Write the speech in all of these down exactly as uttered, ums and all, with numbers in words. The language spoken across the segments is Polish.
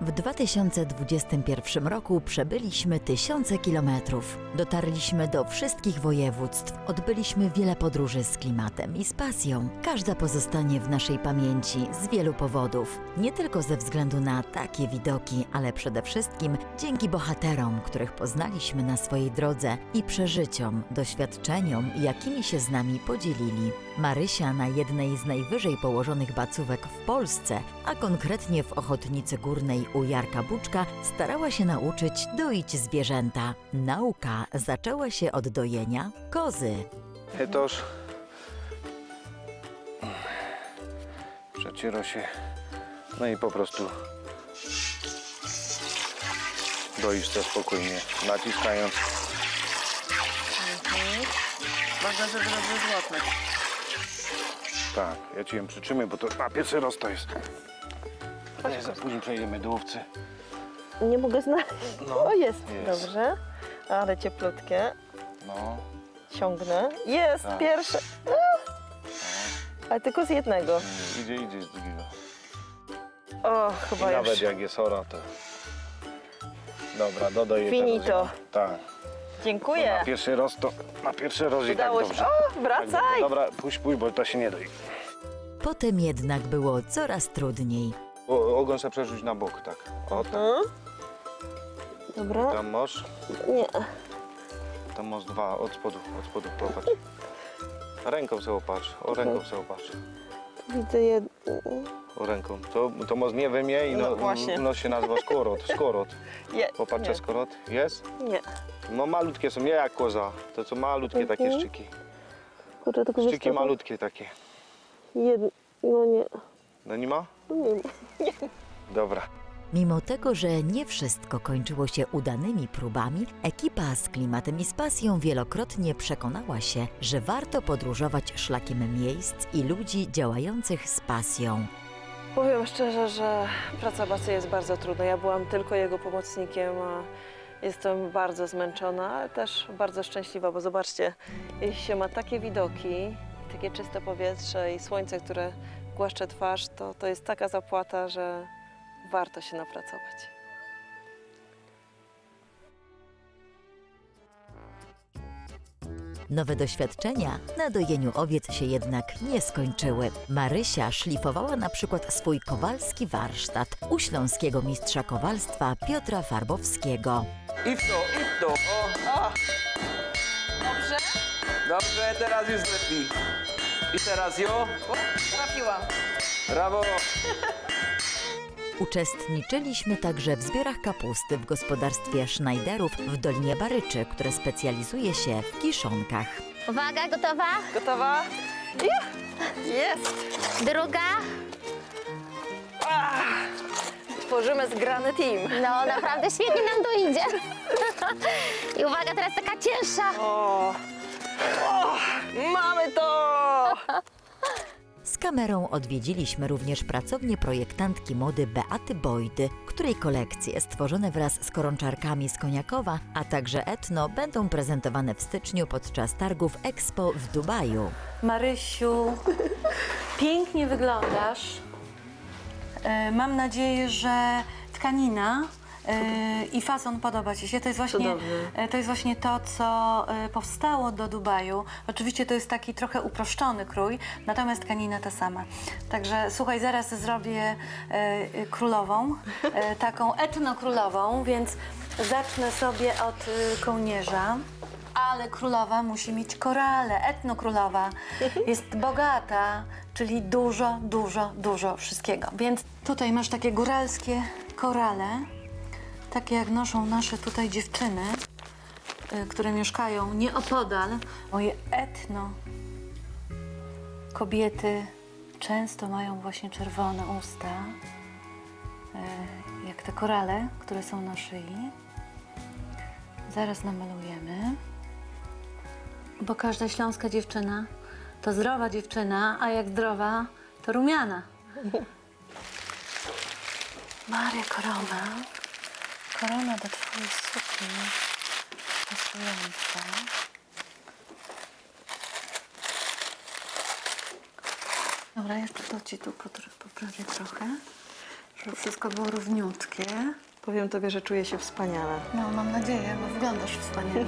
W dwa tysiące dwudziestym pierwszym roku przebyliśmy tysiące kilometrów. Dotarliśmy do wszystkich województw, odbyliśmy wiele podróży z klimatem i z pasją. Każda pozostanie w naszej pamięci z wielu powodów. Nie tylko ze względu na takie widoki, ale przede wszystkim dzięki bohaterom, których poznaliśmy na swojej drodze i przeżyciom, doświadczeniom, jakimi się z nami podzielili. Marysia na jednej z najwyżej położonych bacówek w Polsce, a konkretnie w Ochotnicy Górnej u Jarka Buczka, starała się nauczyć doić zwierzęta. Nauka zaczęła się od dojenia kozy. Toż przeciera się, no i po prostu doisz to spokojnie, naciskając. Mhm. Ważne, żeby dobrze złapać. Tak, ja ci ją przytrzymię, bo to na pierwszy raz to jest. Nie, za później przejdziemy do łowcy. Nie mogę znaleźć. No, O, jest. jest. Dobrze. Ale cieplutkie. No, Ciągnę. Jest, Tak. pierwsze. Ale tylko z jednego. nie, idzie, idzie z drugiego. O, I chyba już. nawet jak jest ora, to... Dobra, dodaję Finito. teraz. Tak. Dziękuję. Na pierwszy raz to, na pierwszy raz i tak Udało się. dobrze. O, Tak, wracaj. dobra, puść, puść, bo to się nie doi. Potem jednak było coraz trudniej. O, ogon sobie przerzuć na bok, tak. O, tak. Mhm. Dobra. Tam masz, Nie. tam masz dwa, od spodu, od spodu, popatrz. Ręką sobie opatrz, o ręką sobie opatrz. Widzę jedno. O ręką. To, to może nie wymie i No no, właśnie. no się nazywa skorot, skorot. Je. Popatrz, Nie. skorot. Jest? Nie. No malutkie są, nie jak koza. To są malutkie takie Mhm. szczyki. Kurde, tylko Szczyki wiesz co, malutkie takie. jedno. No nie. No nie ma? Nie. Dobra. Mimo tego, że nie wszystko kończyło się udanymi próbami, ekipa z klimatem i z pasją wielokrotnie przekonała się, że warto podróżować szlakiem miejsc i ludzi działających z pasją. Powiem szczerze, że praca Bacy jest bardzo trudna. Ja byłam tylko jego pomocnikiem, a jestem bardzo zmęczona, ale też bardzo szczęśliwa, bo zobaczcie, jeśli się ma takie widoki, takie czyste powietrze i słońce, które głaszcze twarz, to, to jest taka zapłata, że warto się napracować. Nowe doświadczenia na dojeniu owiec się jednak nie skończyły. Marysia szlifowała na przykład swój kowalski warsztat u śląskiego mistrza kowalstwa Piotra Farbowskiego. I w to, i w to. O, a, Dobrze? dobrze, teraz już lepiej. I teraz jo. O, Trafiłam. brawo. Uczestniczyliśmy także w zbiorach kapusty w gospodarstwie Schneiderów w Dolinie Baryczy, które specjalizuje się w kiszonkach. Uwaga, gotowa? Gotowa? Ja. Jest. Druga. Tworzymy zgrany team. No, naprawdę świetnie nam to idzie. I uwaga, teraz taka cięższa. O, o, mamy to! Z kamerą odwiedziliśmy również pracownię projektantki mody Beaty Bojdy, której kolekcje stworzone wraz z koronczarkami z Koniakowa, a także etno będą prezentowane w styczniu podczas targów Expo w Dubaju. Marysiu, pięknie wyglądasz. E, Mam nadzieję, że tkanina e, i fason podoba Ci się. To jest właśnie, Cudowny. e, to jest właśnie to, co e, powstało do Dubaju. Oczywiście to jest taki trochę uproszczony krój, natomiast tkanina ta sama. Także słuchaj, zaraz zrobię e, e, królową, e, taką etnokrólową, więc zacznę sobie od e, kołnierza. Ale królowa musi mieć korale, etnokrólowa. Jest bogata, czyli dużo, dużo, dużo wszystkiego. Więc tutaj masz takie góralskie korale, takie jak noszą nasze tutaj dziewczyny, y, które mieszkają nieopodal. Moje etno kobiety często mają właśnie czerwone usta, y, jak te korale, które są na szyi. Zaraz namalujemy. Bo każda śląska dziewczyna to zdrowa dziewczyna, a jak zdrowa, to rumiana. Maria, korona. Korona do twojej sukni pasująca. Dobra, jeszcze to ci tu poprawię trochę, Żeby wszystko było równiutkie. Powiem tobie, że czuję się wspaniale. No, mam nadzieję, bo wyglądasz wspaniale.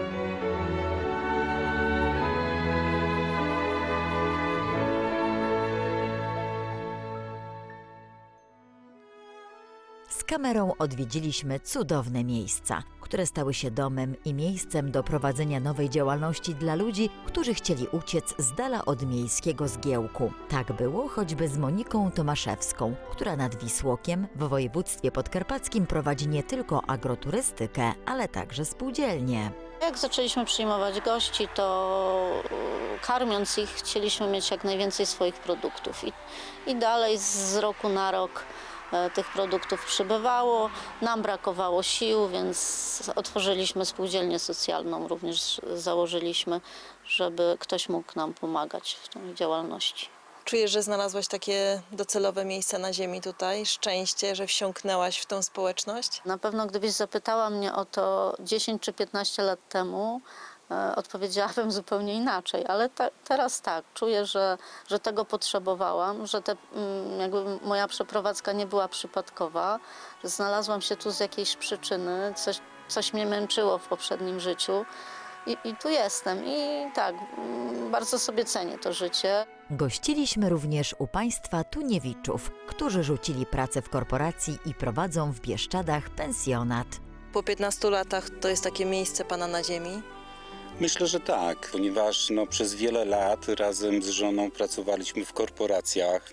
Z kamerą odwiedziliśmy cudowne miejsca, które stały się domem i miejscem do prowadzenia nowej działalności dla ludzi, którzy chcieli uciec z dala od miejskiego zgiełku. Tak było choćby z Moniką Tomaszewską, która nad Wisłokiem w województwie podkarpackim prowadzi nie tylko agroturystykę, ale także spółdzielnię. Jak zaczęliśmy przyjmować gości, to karmiąc ich chcieliśmy mieć jak najwięcej swoich produktów. I, i dalej z roku na rok e, tych produktów przybywało. Nam brakowało sił, więc otworzyliśmy spółdzielnię socjalną. Również założyliśmy, żeby ktoś mógł nam pomagać w tej działalności. Czujesz, że znalazłaś takie docelowe miejsce na ziemi tutaj? Szczęście, że wsiąknęłaś w tą społeczność? Na pewno gdybyś zapytała mnie o to dziesięć czy piętnaście lat temu, e, odpowiedziałabym zupełnie inaczej, ale te, teraz tak, czuję, że, że tego potrzebowałam, że te, mm, jakby moja przeprowadzka nie była przypadkowa, że znalazłam się tu z jakiejś przyczyny, coś, coś mnie męczyło w poprzednim życiu i, i tu jestem i tak, mm, bardzo sobie cenię to życie. Gościliśmy również u państwa Tuniewiczów, którzy rzucili pracę w korporacji i prowadzą w Bieszczadach pensjonat. Po piętnastu latach to jest takie miejsce pana na ziemi? Myślę, że tak, ponieważ no, przez wiele lat razem z żoną pracowaliśmy w korporacjach,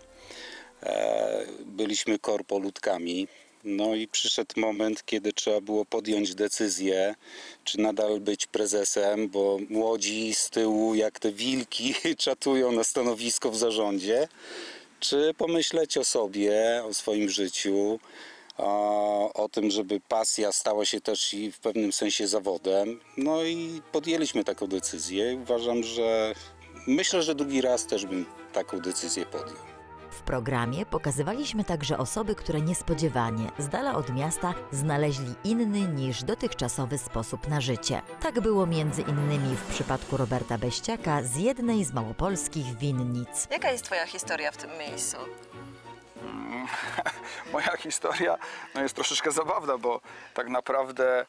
e, byliśmy korpoludkami. No i przyszedł moment, kiedy trzeba było podjąć decyzję, czy nadal być prezesem, bo młodzi z tyłu jak te wilki czatują na stanowisko w zarządzie, czy pomyśleć o sobie, o swoim życiu, o, o tym, żeby pasja stała się też i w pewnym sensie zawodem. No i podjęliśmy taką decyzję i uważam, że myślę, że drugi raz też bym taką decyzję podjął. W programie pokazywaliśmy także osoby, które niespodziewanie, z dala od miasta, znaleźli inny niż dotychczasowy sposób na życie. Tak było między innymi w przypadku Roberta Beściaka z jednej z małopolskich winnic. Jaka jest twoja historia w tym miejscu? Moja historia no, jest troszeczkę zabawna, bo tak naprawdę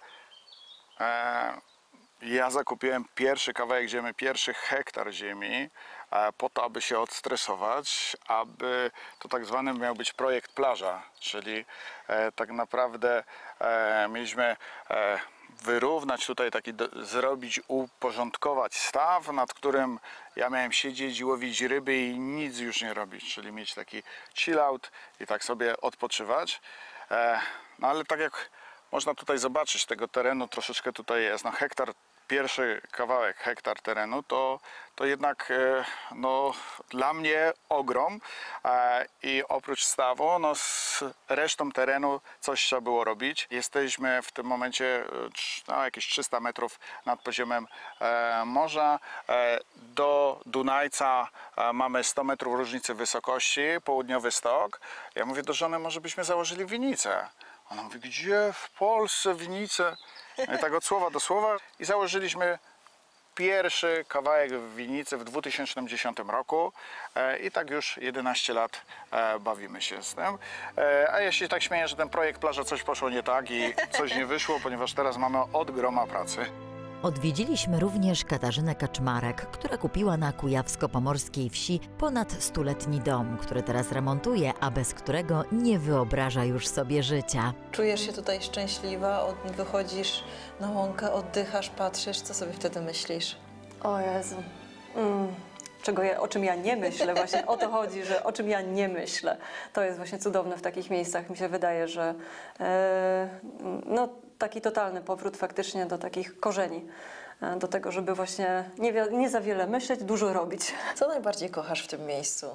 e, ja zakupiłem pierwszy kawałek ziemi, pierwszy hektar ziemi e, po to, aby się odstresować, aby to tak zwany miał być projekt plaża, czyli e, tak naprawdę e, mieliśmy e, wyrównać tutaj taki, do, zrobić, uporządkować staw, nad którym ja miałem siedzieć i łowić ryby i nic już nie robić, czyli mieć taki chill out i tak sobie odpoczywać. E, no ale tak jak można tutaj zobaczyć, tego terenu troszeczkę tutaj jest, no hektar, pierwszy kawałek, hektar terenu, to, to jednak e, no, dla mnie ogrom e, i oprócz stawu, no, z resztą terenu coś trzeba było robić. Jesteśmy w tym momencie no, jakieś trzysta metrów nad poziomem e, morza. E, do Dunajca e, mamy sto metrów różnicy wysokości, południowy stok. Ja mówię do żony, może byśmy założyli winnicę. Ona mówi, gdzie w Polsce winnice? No i tak od słowa do słowa i założyliśmy pierwszy kawałek w winnicy w dwa tysiące dziesiątym roku e, i tak już jedenaście lat e, bawimy się z tym. E, a ja się tak śmieję, że ten projekt plaża coś poszło nie tak i coś nie wyszło, ponieważ teraz mamy od groma pracy. Odwiedziliśmy również Katarzynę Kaczmarek, która kupiła na kujawsko-pomorskiej wsi ponad stuletni dom, który teraz remontuje, a bez którego nie wyobraża już sobie życia. Czujesz się tutaj szczęśliwa, od, wychodzisz na łąkę, oddychasz, patrzysz, co sobie wtedy myślisz? O Jezu. Mm. Czego ja, o czym ja nie myślę, właśnie o to chodzi, że o czym ja nie myślę. To jest właśnie cudowne w takich miejscach. Mi się wydaje, że e, no, taki totalny powrót faktycznie do takich korzeni. E, do tego, żeby właśnie nie, nie za wiele myśleć, dużo robić. Co najbardziej kochasz w tym miejscu?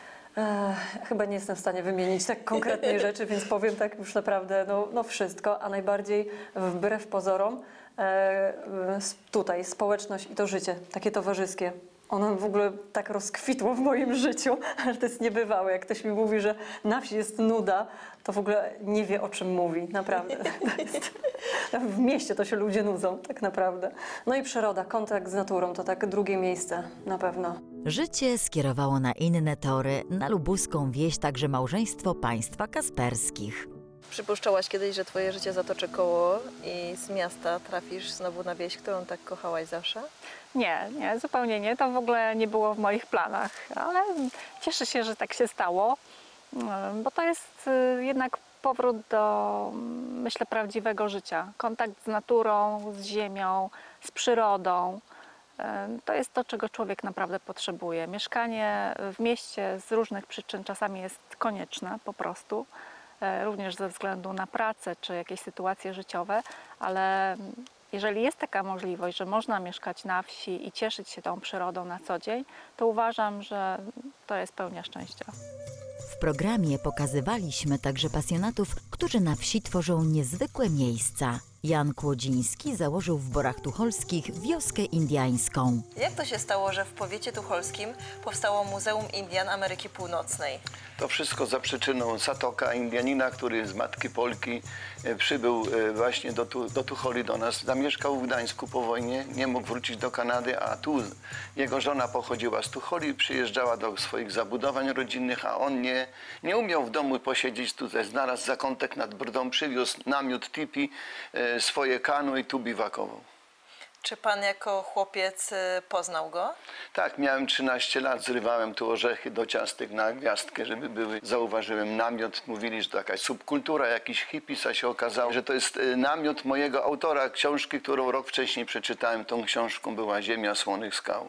E, chyba nie jestem w stanie wymienić tak konkretnej rzeczy, więc powiem tak już naprawdę no, no wszystko, a najbardziej wbrew pozorom e, tutaj społeczność i to życie, takie towarzyskie. Ono w ogóle tak rozkwitło w moim życiu, ale to jest niebywałe. Jak ktoś mi mówi, że na wsi jest nuda, to w ogóle nie wie, o czym mówi, naprawdę. To jest, w mieście to się ludzie nudzą, tak naprawdę. No i przyroda, kontakt z naturą, to tak drugie miejsce na pewno. Życie skierowało na inne tory, na lubuską wieś także małżeństwo państwa kasperskich. Przypuszczałaś kiedyś, że twoje życie zatoczy koło i z miasta trafisz znowu na wieś, którą tak kochałaś zawsze? Nie, nie, zupełnie nie. To w ogóle nie było w moich planach, ale cieszę się, że tak się stało, bo to jest jednak powrót do, myślę, prawdziwego życia. Kontakt z naturą, z ziemią, z przyrodą. To jest to, czego człowiek naprawdę potrzebuje. Mieszkanie w mieście z różnych przyczyn czasami jest konieczne po prostu, również ze względu na pracę czy jakieś sytuacje życiowe, ale jeżeli jest taka możliwość, że można mieszkać na wsi i cieszyć się tą przyrodą na co dzień, to uważam, że to jest pełnia szczęścia. W programie pokazywaliśmy także pasjonatów, którzy na wsi tworzą niezwykłe miejsca. Jan Kłodziński założył w Borach Tucholskich wioskę indiańską. Jak to się stało, że w powiecie tucholskim powstało Muzeum Indian Ameryki Północnej? To wszystko za przyczyną Satoka, Indianina, który z matki Polki e, przybył e, właśnie do, tu, do Tucholi do nas. Zamieszkał w Gdańsku po wojnie, nie mógł wrócić do Kanady, a tu jego żona pochodziła z Tucholi, przyjeżdżała do swoich zabudowań rodzinnych, a on nie, nie umiał w domu posiedzieć tutaj. Znalazł zakątek nad Brdą, przywiózł namiot tipi, e, swoje kanu i tu biwakował. Czy pan jako chłopiec y, poznał go? Tak, miałem trzynaście lat, zrywałem tu orzechy do ciastek na gwiazdkę, żeby były. Zauważyłem namiot, mówili, że to jakaś subkultura, jakiś hippies, a się okazało, że to jest namiot mojego autora książki, którą rok wcześniej przeczytałem. Tą książką była Ziemia słonych skał.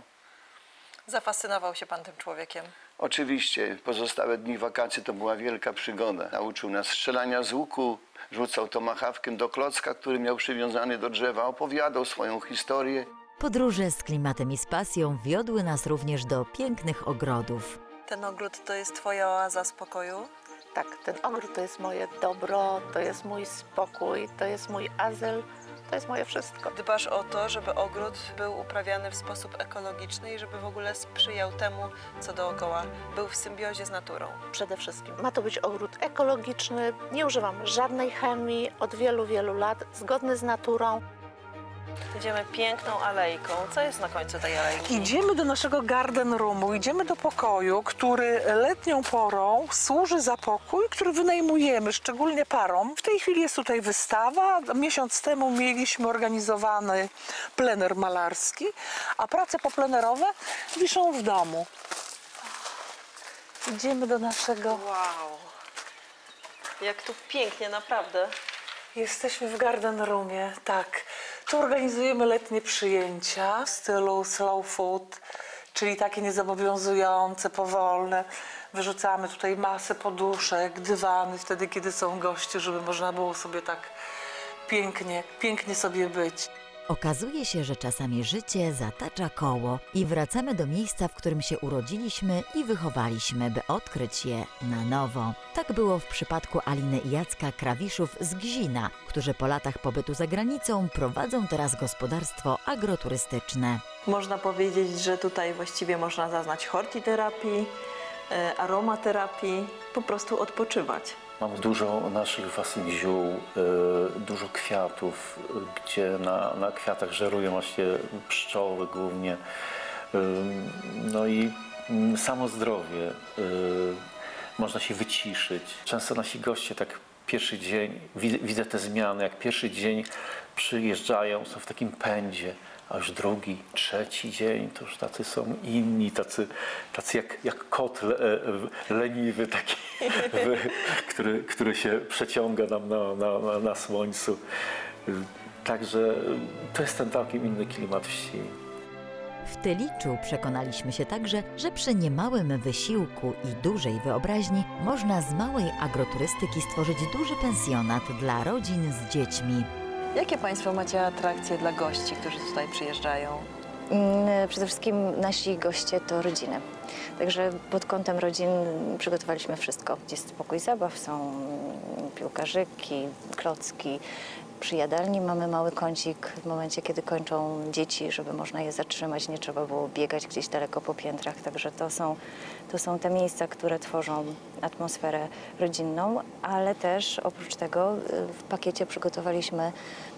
Zafascynował się pan tym człowiekiem? Oczywiście, pozostałe dni wakacji to była wielka przygoda. Nauczył nas strzelania z łuku, rzucał tomahawkiem do klocka, który miał przywiązany do drzewa, opowiadał swoją historię. Podróże z klimatem i z pasją wiodły nas również do pięknych ogrodów. Ten ogród to jest twoja oaza spokoju? Tak, ten ogród to jest moje dobro, to jest mój spokój, to jest mój azyl, to jest moje wszystko. Dbasz o to, żeby ogród był uprawiany w sposób ekologiczny i żeby w ogóle sprzyjał temu, co dookoła, był w symbiozie z naturą. Przede wszystkim ma to być ogród ekologiczny, nie używam żadnej chemii od wielu, wielu lat, zgodny z naturą. Idziemy piękną alejką. Co jest na końcu tej alejki? Idziemy do naszego garden roomu, idziemy do pokoju, który letnią porą służy za pokój, który wynajmujemy, szczególnie parom. W tej chwili jest tutaj wystawa. Miesiąc temu mieliśmy organizowany plener malarski, a prace poplenerowe wiszą w domu. Idziemy do naszego... Wow! Jak tu pięknie, naprawdę. Jesteśmy w garden roomie, tak. Tu organizujemy letnie przyjęcia w stylu slow food, czyli takie niezobowiązujące, powolne. Wyrzucamy tutaj masę poduszek, dywany wtedy, kiedy są goście, żeby można było sobie tak pięknie, pięknie sobie być. Okazuje się, że czasami życie zatacza koło i wracamy do miejsca, w którym się urodziliśmy i wychowaliśmy, by odkryć je na nowo. Tak było w przypadku Aliny i Jacka Krawiszów z Gzina, którzy po latach pobytu za granicą prowadzą teraz gospodarstwo agroturystyczne. Można powiedzieć, że tutaj właściwie można zaznać hortiterapii, aromaterapii, po prostu odpoczywać. Mamy dużo naszych własnych ziół, dużo kwiatów, gdzie na, na kwiatach żerują właśnie pszczoły głównie. No i samo zdrowie, można się wyciszyć. Często nasi goście tak pierwszy dzień, widzę, widzę te zmiany, jak pierwszy dzień przyjeżdżają, są w takim pędzie. A już drugi, trzeci dzień to już tacy są inni, tacy, tacy jak, jak kot le, leniwy, taki, który, który się przeciąga nam na, na, na, na słońcu. Także to jest ten całkiem inny klimat wsi. W Tyliczu przekonaliśmy się także, że przy niemałym wysiłku i dużej wyobraźni można z małej agroturystyki stworzyć duży pensjonat dla rodzin z dziećmi. Jakie Państwo macie atrakcje dla gości, którzy tutaj przyjeżdżają? Przede wszystkim nasi goście to rodziny. Także pod kątem rodzin przygotowaliśmy wszystko. Jest pokój zabaw, są piłkarzyki, klocki. Przy jadalni mamy mały kącik w momencie, kiedy kończą dzieci, żeby można je zatrzymać, nie trzeba było biegać gdzieś daleko po piętrach. Także to są, to są te miejsca, które tworzą atmosferę rodzinną, ale też oprócz tego w pakiecie przygotowaliśmy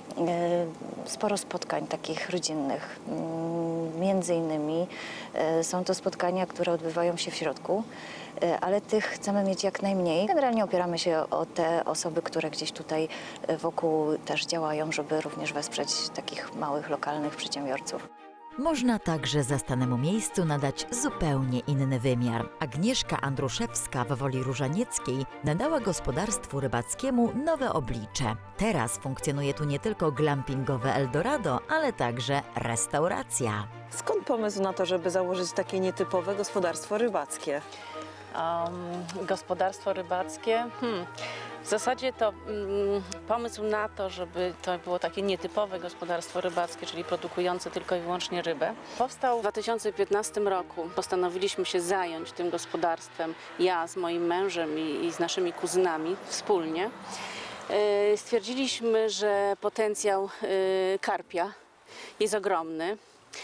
sporo spotkań takich rodzinnych. Między innymi są to spotkania, które odbywają się w środku, ale tych chcemy mieć jak najmniej. Generalnie opieramy się o te osoby, które gdzieś tutaj wokół też działają, żeby również wesprzeć takich małych, lokalnych przedsiębiorców. Można także zastanemu miejscu nadać zupełnie inny wymiar. Agnieszka Andruszewska w Woli Różanieckiej nadała gospodarstwu rybackiemu nowe oblicze. Teraz funkcjonuje tu nie tylko glampingowe Eldorado, ale także restauracja. Skąd pomysł na to, żeby założyć takie nietypowe gospodarstwo rybackie? Um, gospodarstwo rybackie? Hmm. W zasadzie to mm, pomysł na to, żeby to było takie nietypowe gospodarstwo rybackie, czyli produkujące tylko i wyłącznie rybę, powstał w dwa tysiące piętnastym roku. Postanowiliśmy się zająć tym gospodarstwem, ja z moim mężem i, i z naszymi kuzynami wspólnie. Yy, stwierdziliśmy, że potencjał yy, karpia jest ogromny.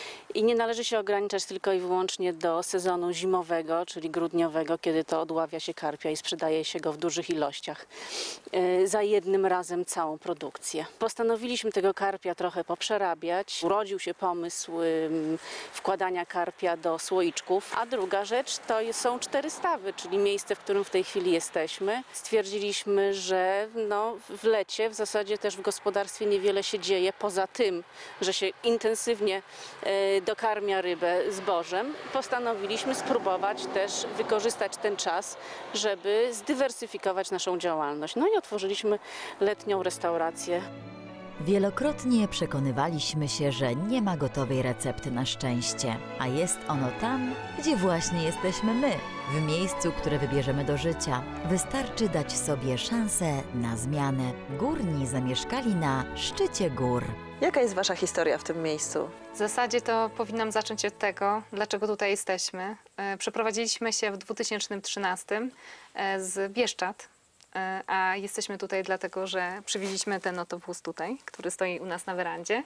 I nie należy się ograniczać tylko i wyłącznie do sezonu zimowego, czyli grudniowego, kiedy to odławia się karpia i sprzedaje się go w dużych ilościach. Yy, za jednym razem całą produkcję. Postanowiliśmy tego karpia trochę poprzerabiać. Urodził się pomysł yy, wkładania karpia do słoiczków. A druga rzecz to są cztery stawy, czyli miejsce, w którym w tej chwili jesteśmy. Stwierdziliśmy, że no, w lecie w zasadzie też w gospodarstwie niewiele się dzieje, poza tym, że się intensywnie yy, dokarmia rybę zbożem. Postanowiliśmy spróbować też wykorzystać ten czas, żeby zdywersyfikować naszą działalność. No i otworzyliśmy letnią restaurację. Wielokrotnie przekonywaliśmy się, że nie ma gotowej recepty na szczęście, a jest ono tam, gdzie właśnie jesteśmy my, w miejscu, które wybierzemy do życia. Wystarczy dać sobie szansę na zmianę. Górni zamieszkali na szczycie gór. Jaka jest wasza historia w tym miejscu? W zasadzie to powinnam zacząć od tego, dlaczego tutaj jesteśmy. E, Przeprowadziliśmy się w dwa tysiące trzynastym e, z Bieszczad, e, a jesteśmy tutaj dlatego, że przywieźliśmy ten oto wóz tutaj, który stoi u nas na werandzie.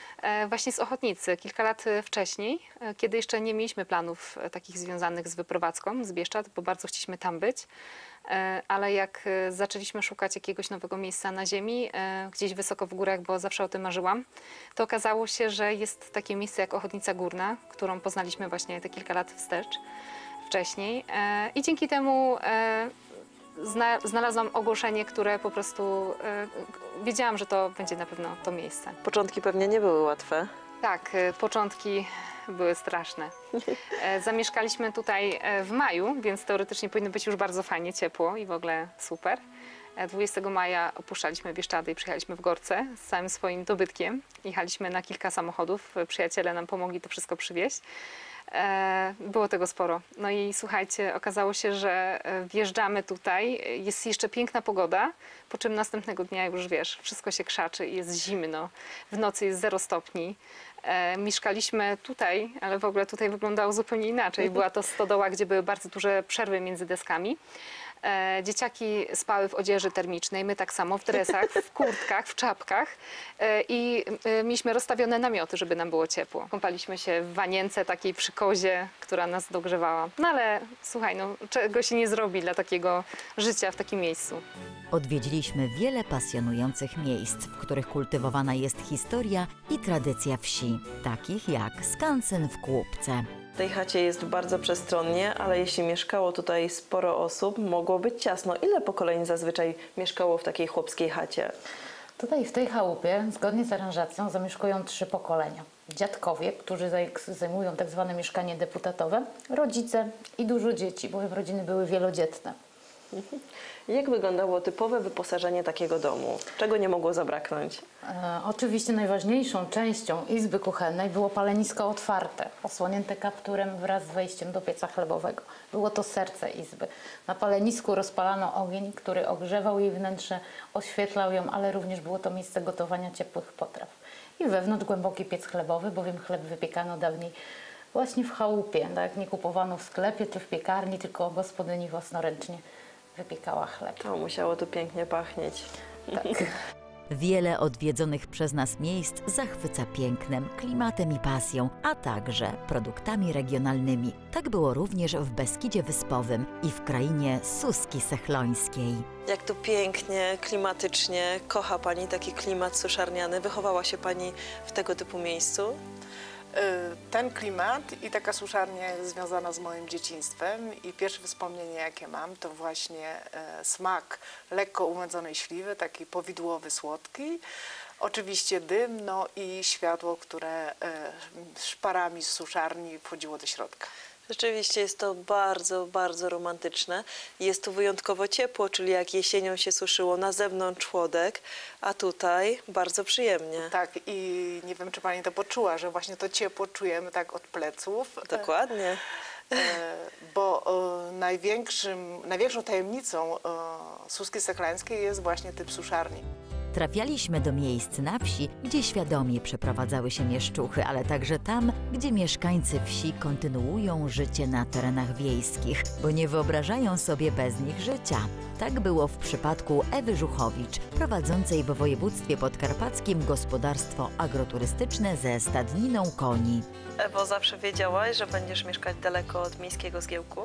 E, Właśnie z Ochotnicy, kilka lat wcześniej, e, kiedy jeszcze nie mieliśmy planów e, takich związanych z wyprowadzką z Bieszczad, bo bardzo chcieliśmy tam być. E, Ale jak e, zaczęliśmy szukać jakiegoś nowego miejsca na ziemi, e, gdzieś wysoko w górach, bo zawsze o tym marzyłam, to okazało się, że jest takie miejsce jak Ochotnica Górna, którą poznaliśmy właśnie te kilka lat wstecz, wcześniej. E, I dzięki temu e, zna, znalazłam ogłoszenie, które po prostu e, wiedziałam, że to będzie na pewno to miejsce. Początki pewnie nie były łatwe. Tak, e, początki były straszne. E, Zamieszkaliśmy tutaj e, w maju, więc teoretycznie powinno być już bardzo fajnie, ciepło i w ogóle super. E, dwudziestego maja opuszczaliśmy Bieszczady i przyjechaliśmy w Gorce z całym swoim dobytkiem. Jechaliśmy na kilka samochodów, przyjaciele nam pomogli to wszystko przywieźć. E, Było tego sporo. No i słuchajcie, okazało się, że e, wjeżdżamy tutaj, jest jeszcze piękna pogoda, po czym następnego dnia już wiesz, wszystko się krzaczy i jest zimno, w nocy jest zero stopni. E, mieszkaliśmy tutaj, ale w ogóle tutaj wyglądało zupełnie inaczej. Była to stodoła, gdzie były bardzo duże przerwy między deskami. E, dzieciaki spały w odzieży termicznej, my tak samo w dresach, w kurtkach, w czapkach e, i e, mieliśmy rozstawione namioty, żeby nam było ciepło. Kąpaliśmy się w wanience takiej przy kozie, która nas dogrzewała. No ale słuchaj, no, czego się nie zrobi dla takiego życia w takim miejscu. Odwiedziliśmy wiele pasjonujących miejsc, w których kultywowana jest historia i tradycja wsi, takich jak skansen w Kłubce. W tej chacie jest bardzo przestronnie, ale jeśli mieszkało tutaj sporo osób, mogło być ciasno. Ile pokoleń zazwyczaj mieszkało w takiej chłopskiej chacie? Tutaj w tej chałupie, zgodnie z aranżacją, zamieszkują trzy pokolenia. Dziadkowie, którzy zajmują tak zwane mieszkanie deputatowe, rodzice i dużo dzieci, bowiem rodziny były wielodzietne. Jak wyglądało typowe wyposażenie takiego domu? Czego nie mogło zabraknąć? E, oczywiście najważniejszą częścią izby kuchennej było palenisko otwarte, osłonięte kapturem wraz z wejściem do pieca chlebowego. Było to serce izby. Na palenisku rozpalano ogień, który ogrzewał jej wnętrze, oświetlał ją, ale również było to miejsce gotowania ciepłych potraw. I wewnątrz głęboki piec chlebowy, bowiem chleb wypiekano dawniej właśnie w chałupie, tak? Nie kupowano w sklepie czy w piekarni, tylko gospodyni własnoręcznie wypiekała chleb. To musiało tu pięknie pachnieć. Tak. Wiele odwiedzonych przez nas miejsc zachwyca pięknem, klimatem i pasją, a także produktami regionalnymi. Tak było również w Beskidzie Wyspowym i w krainie Suski Sechlońskiej. Jak tu pięknie, klimatycznie. Kocha Pani taki klimat suszarniany? Wychowała się Pani w tego typu miejscu? Ten klimat i taka suszarnia jest związana z moim dzieciństwem i pierwsze wspomnienie, jakie mam, to właśnie e, smak lekko umędzonej śliwy, taki powidłowy, słodki. Oczywiście dym, no i światło, które e, szparami z suszarni wchodziło do środka. Rzeczywiście jest to bardzo, bardzo romantyczne. Jest tu wyjątkowo ciepło, czyli jak jesienią się suszyło na zewnątrz chłodek, a tutaj bardzo przyjemnie. Tak, i nie wiem, czy Pani to poczuła, że właśnie to ciepło czujemy tak od pleców. Dokładnie. E, bo e, największym, największą tajemnicą e, Suski Sechleńskiej jest właśnie typ suszarni. Trafialiśmy do miejsc na wsi, gdzie świadomie przeprowadzały się mieszczuchy, ale także tam, gdzie mieszkańcy wsi kontynuują życie na terenach wiejskich, bo nie wyobrażają sobie bez nich życia. Tak było w przypadku Ewy Żuchowicz, prowadzącej w województwie podkarpackim gospodarstwo agroturystyczne ze stadniną koni. Ewo, zawsze wiedziałaś, że będziesz mieszkać daleko od miejskiego zgiełku?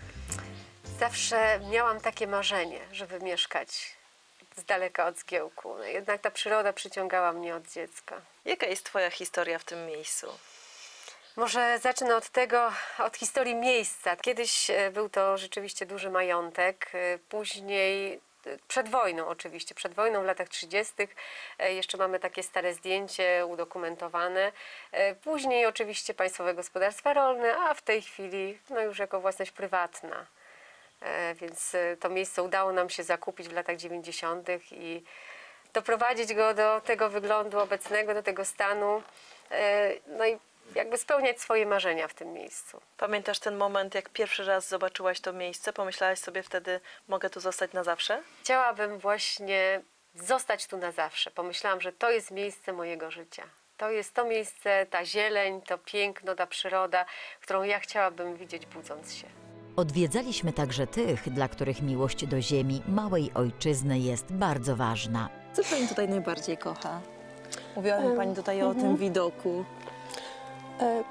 Zawsze miałam takie marzenie, żeby mieszkać z daleka od zgiełku. Jednak ta przyroda przyciągała mnie od dziecka. Jaka jest Twoja historia w tym miejscu? Może zacznę od tego, od historii miejsca. Kiedyś był to rzeczywiście duży majątek, później, przed wojną oczywiście, przed wojną w latach trzydziestych jeszcze mamy takie stare zdjęcie udokumentowane. Później oczywiście Państwowe Gospodarstwa Rolne, a w tej chwili no już jako własność prywatna. Więc to miejsce udało nam się zakupić w latach dziewięćdziesiątych i doprowadzić go do tego wyglądu obecnego, do tego stanu, no i jakby spełniać swoje marzenia w tym miejscu. Pamiętasz ten moment, jak pierwszy raz zobaczyłaś to miejsce? Pomyślałaś sobie wtedy, mogę tu zostać na zawsze? Chciałabym właśnie zostać tu na zawsze. Pomyślałam, że to jest miejsce mojego życia. To jest to miejsce, ta zieleń, to piękno, ta przyroda, którą ja chciałabym widzieć budząc się. Odwiedzaliśmy także tych, dla których miłość do ziemi, małej ojczyzny jest bardzo ważna. Co Pani tutaj najbardziej kocha? Mówiła mi Pani tutaj o tym widoku. E,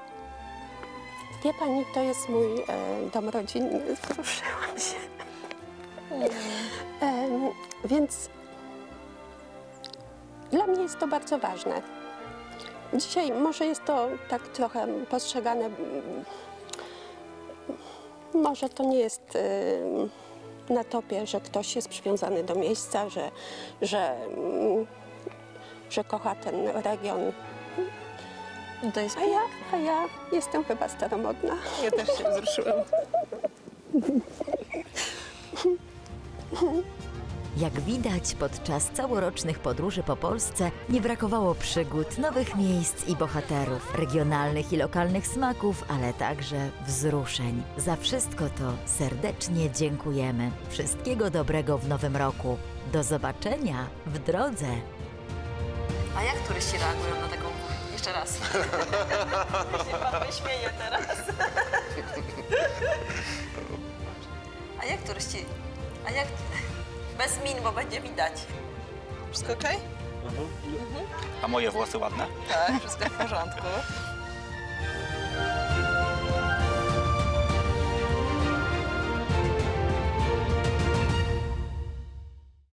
wie Pani, to jest mój e, dom rodzinny, wzruszyłam się. E, więc dla mnie jest to bardzo ważne. Dzisiaj może jest to tak trochę postrzegane, może to nie jest e, na topie, że ktoś jest przywiązany do miejsca, że, że, że kocha ten region. No to jest a, ja, a ja jestem chyba staromodna. Ja też się wzruszyłam. Jak widać, podczas całorocznych podróży po Polsce nie brakowało przygód, nowych miejsc i bohaterów, regionalnych i lokalnych smaków, ale także wzruszeń. Za wszystko to serdecznie dziękujemy. Wszystkiego dobrego w nowym roku. Do zobaczenia w drodze. A jak turyści reagują na taką... Jeszcze raz. Się pan wyśmieje teraz. A jak turyści... A jak... Bez min, bo będzie widać. Wszystko okej? A moje włosy ładne? Tak, wszystko w porządku.